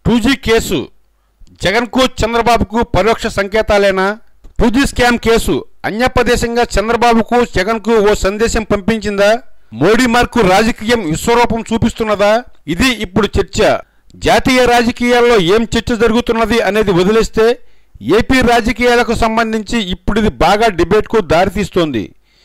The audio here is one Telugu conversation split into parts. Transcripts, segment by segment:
2G కేసు జగన్కు చంద్రబాబుకు పరోక్ష సంకేతాలేనా? 2G స్కామ్ కేసు అన్యాపదేశంగా చంద్రబాబుకు జగన్కు ఓ సందేశం పంపించిందా? మోడీ మార్కు రాజకీయం విశ్వరూపం చూపిస్తున్నదా? ఇది ఇప్పుడు చర్చ. జాతీయ రాజకీయాల్లో ఏం చర్చ జరుగుతున్నది అనేది వదిలేస్తే ఏపీ రాజకీయాలకు సంబంధించి ఇప్పుడు ఇది బాగా డిబేట్కు దారితీస్తోంది.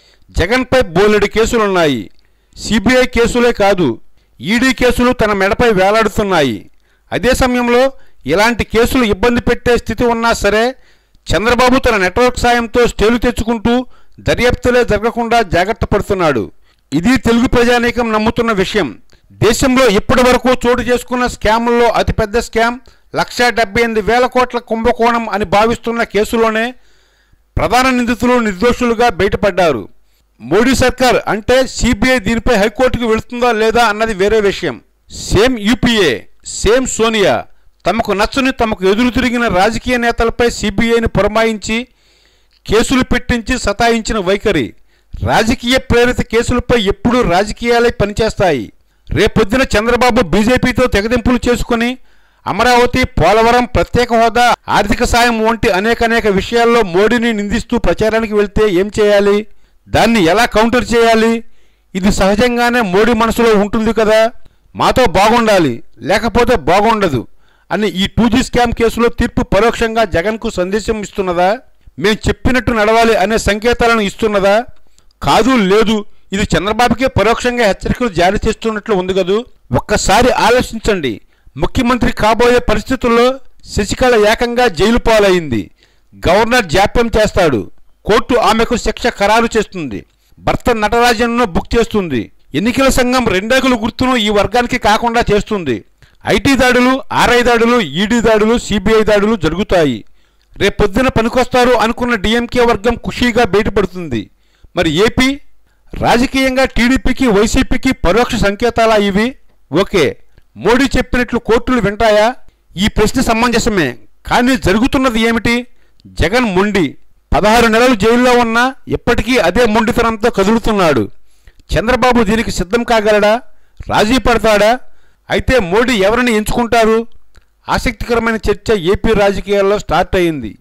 జగన్పై బోలెడు కేసులున్నాయి. సిబిఐ కేసులే కాదు, ఈడీ కేసులు తన మెడపై వేలాడుతున్నాయి. అదే సమయంలో ఇలాంటి కేసులు ఇబ్బంది పెట్టే స్థితి ఉన్నా సరే చంద్రబాబు తన నెట్వర్క్ సాయంతో స్టేలు తెచ్చుకుంటూ దర్యాప్తులే జరగకుండా జాగ్రత్త పడుతున్నాడు. ఇది తెలుగు ప్రజానీకం నమ్ముతున్న విషయం. దేశంలో ఇప్పటి వరకు చోటు చేసుకున్న స్కాముల్లో అతిపెద్ద స్కామ్ 1,78,000 కోట్ల కుంభకోణం అని భావిస్తున్న కేసులోనే ప్రధాన నిందితులు నిర్దోషులుగా బయటపడ్డారు. మోడీ సర్కార్ అంటే సిబిఐ దీనిపై హైకోర్టుకు వెళుతుందా లేదా అన్నది వేరే విషయం. సేమ్ యూపీఏ, సేమ్ సోనియా తమకు నచ్చని తమకు ఎదురు తిరిగిన రాజకీయ నేతలపై సిబిఐని పురమాయించి కేసులు పెట్టించి సతాయించిన వైఖరి. రాజకీయ ప్రేరిత కేసులపై ఎప్పుడూ రాజకీయాలై పనిచేస్తాయి. రేపొద్దున చంద్రబాబు బీజేపీతో తెగదింపులు చేసుకుని అమరావతి, పోలవరం, ప్రత్యేక హోదా, ఆర్థిక సాయం వంటి అనేక విషయాల్లో మోడీని నిందిస్తూ ప్రచారానికి వెళ్తే ఏం చేయాలి? దాన్ని ఎలా కౌంటర్ చేయాలి? ఇది సహజంగానే మోడీ మనసులో ఉంటుంది కదా. మాతో బాగుండాలి లేకపోతే బాగుండదు అని ఈ 2G స్కామ్ కేసులో తీర్పు పరోక్షంగా జగన్కు సందేశం ఇస్తున్నదా? మేం చెప్పినట్టు నడవాలి అనే సంకేతాలను ఇస్తున్నదా? కాదు, లేదు, ఇది చంద్రబాబుకే పరోక్షంగా హెచ్చరికలు జారీ చేస్తున్నట్లు ఉంది కదూ. ఒక్కసారి ఆలోచించండి. ముఖ్యమంత్రి కాబోయే పరిస్థితుల్లో శశికళ ఏకంగా జైలు పాలైంది. గవర్నర్ జాప్యం చేస్తాడు. కోర్టు ఆమెకు శిక్ష ఖరారు చేస్తుంది. భర్త నటరాజన్ను బుక్ చేస్తుంది. ఎన్నికల సంఘం 2 అడుగుల గుర్తును ఈ వర్గానికి కాకుండా చేస్తుంది. ఐటీ దాడులు, ఆర్ఐ దాడులు, ఈడీ దాడులు, సిబిఐ దాడులు జరుగుతాయి. రేపొద్దున పనికొస్తారు అనుకున్న డిఎంకే వర్గం ఖుషీగా బయటపడుతుంది. మరి ఏపీ రాజకీయంగా టీడీపీకి, వైసీపీకి పరోక్ష సంకేతాలా ఇవి? ఓకే, మోడీ చెప్పినట్లు కోర్టులు వింటాయా? ఈ ప్రశ్న సమంజసమే. కానీ జరుగుతున్నది ఏమిటి? జగన్ మొండి. 16 నెలలు జైల్లో ఉన్నా ఇప్పటికీ అదే మొండితనంతో కదులుతున్నాడు. చంద్రబాబు దీనికి సిద్ధం కాగలడా? రాజీ పడతాడా? అయితే మోడీ ఎవరిని ఎంచుకుంటారు? ఆసక్తికరమైన చర్చ ఏపీ రాజకీయాల్లో స్టార్ట్ అయింది.